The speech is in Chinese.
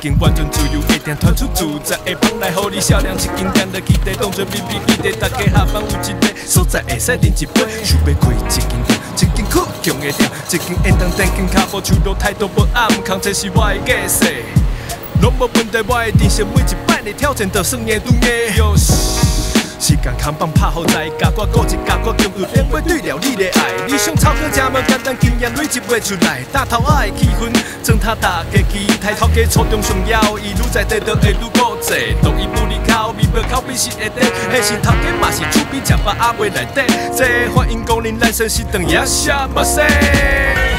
间完全自由，一定传出自在的帮来，互你少量一间店的基地，当作秘密基地，大家下班有一个所在会使啉一杯，想要开一间店，一间酷强的店，一间演堂电间脚步手路态度无暗，空这是我的假设，拢无问题，我的人生每一摆的挑战，就算硬拄硬。哟时间空棒拍好在，甲我顾一甲我强有变化对了你的爱，理想超过这么简单，经验累积袂出来，大头仔的气氛，装他大家期待，头家初中上要，伊愈在地就会愈固执，独伊不离口，微博口比是会底，迄时头家嘛是厝边食饱阿袂内底，这欢迎光临，咱先是等夜宵目屎。